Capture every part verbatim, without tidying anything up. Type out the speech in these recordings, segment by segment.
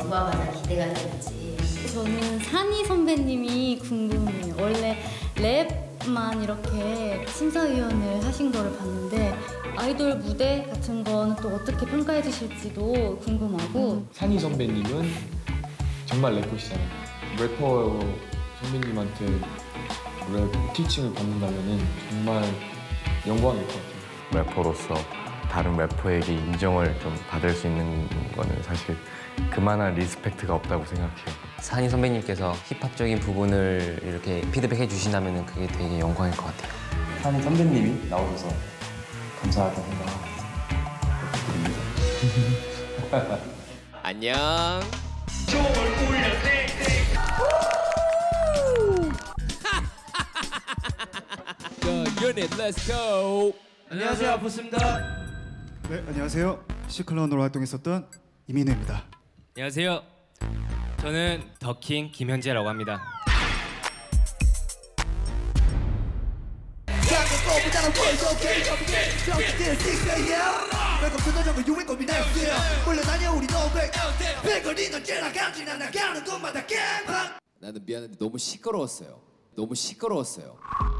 뭐가 가장 기대가 되는지. 저는 산이 선배님이 궁금해요. 원래 랩만 이렇게 심사위원을 하신 거를 봤는데 아이돌 무대 같은 거는 또 어떻게 평가해 주실지도 궁금하고. 산이 선배님은 정말 래퍼시잖아요. 래퍼 선배님한테 랩 티칭을 받는다면 정말 영광일 것 같아요. 래퍼로서 다른 래퍼에게 인정을 좀 받을 수 있는 거는 사실 그만한 리스펙트가 없다고 생각해요. 산이 선배님께서 힙합적인 부분을 이렇게 피드백해 주신다면 그게 되게 영광일 것 같아요. 산이 선배님이 나오셔서 감사하다고 생각하고 부탁드립니다. 안녕. 유닛 렛츠 고. 안녕하세요, 아프스입니다. 네, 안녕하세요. 시클론으로 활동했었던 이민우입니다. 안녕하세요. 저는 더킹 김현재라고 합니다. 나는 미안한데 너무 시끄러웠어요. 너무 시끄러웠어요.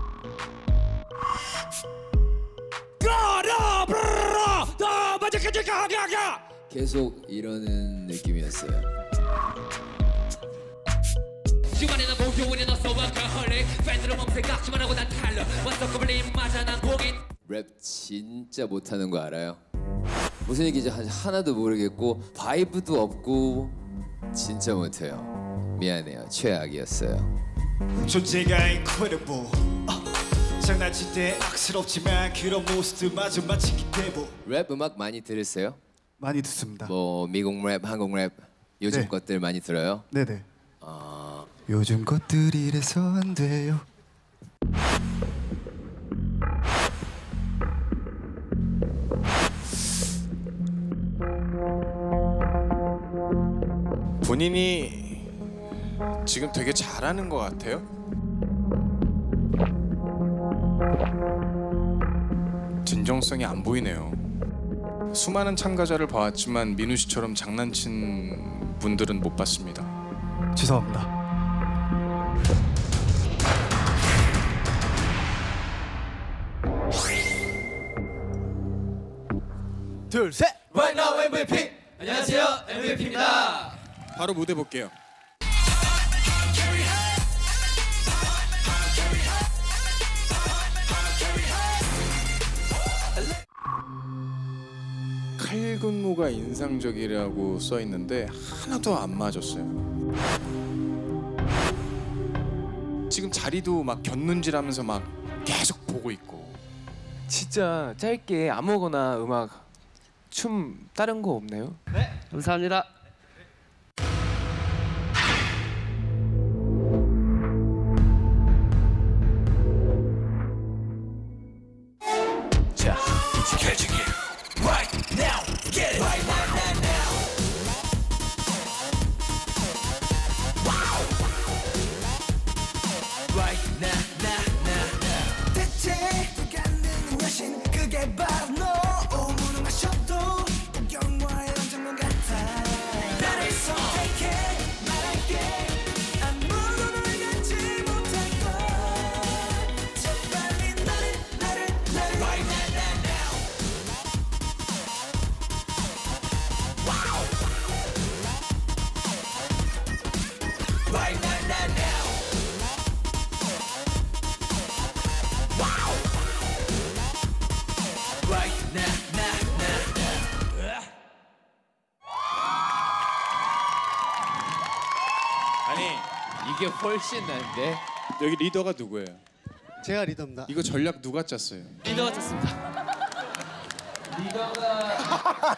계속 이러는 느낌이었어요. 랩 진짜 못하는 거 알아요? 무슨 얘기인지 하나도 모르겠고 바이브도 없고 진짜 못해요. 미안해요. 최악이었어요. 존재가 incredible. uh, 장난칠 때 악스럽지만 그런 모습들마저 마치 기대보. 랩 음악 많이 들으세요? 많이 듣습니다. 뭐 미국 랩, 한국 랩 요즘 네. 것들 많이 들어요? 네네. 아... 요즘 것들이 이래서 안 돼요. 본인이 지금 되게 잘하는 것 같아요. 진정성이 안 보이네요. 수많은 참가자를 봐왔지만 민우 씨처럼 장난친 분들은 못 봤습니다. 죄송합니다. 둘, 셋! Right now 엠브이피! 안녕하세요, 엠브이피입니다. 바로 무대 볼게요. 칼군무가 인상적이라고 써 있는데 하나도 안 맞았어요. 지금 자리도 막 곁눈질하면서 막 계속 보고 있고. 진짜 짧게 아무거나 음악, 춤 다른 거 없나요? 네, 감사합니다. 자, 익숙해지게 right now, get it right now, now, now. Wow. Right now, now, now, now. 대체 누가 는 여신 그게 바로 너. 오물을 마셔도 영화의 한 장면 같아. 나를 선택해 말할게. 아무도 널 갖지 못할 걸. 저 빨리 나를 나를 나를 right now, now, now. Wow. Right now, now, now. Wow. Right now, now, now, now. 아니 이게 훨씬 난데? 여기 리더가 누구예요? 제가 리더입니다. 이거 전략 누가 짰어요? 리더가 쳤습니다. 리더가...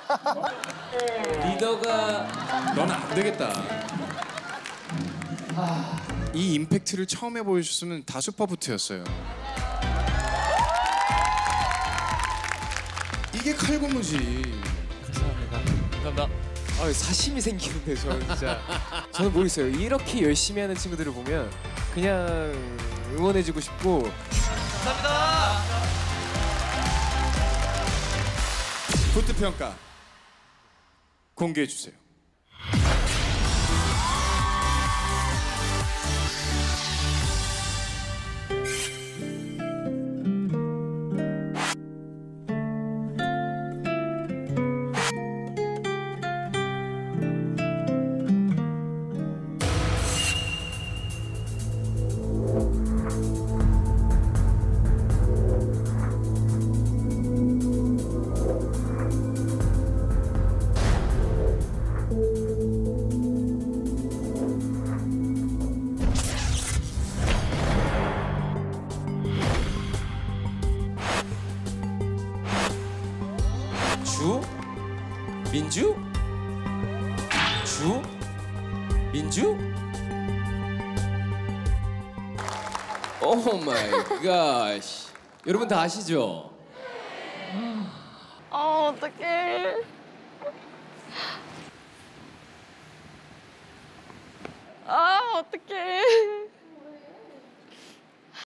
리더가... 너는 안 되겠다. 이 임팩트를 처음 해보셨으면 다 슈퍼부트였어요. 이게 칼군무지. 감사합니다. 감사합니다. 아, 사심이 생기는데 저는 진짜. 저는 모르겠어요. 이렇게 열심히 하는 친구들을 보면 그냥 응원해주고 싶고. 감사합니다. 부트 평가 공개해 주세요. 주 민주 주 민주 오 마이 갓 여러분 다 아시죠? 아 어떡해. 아 어떡해.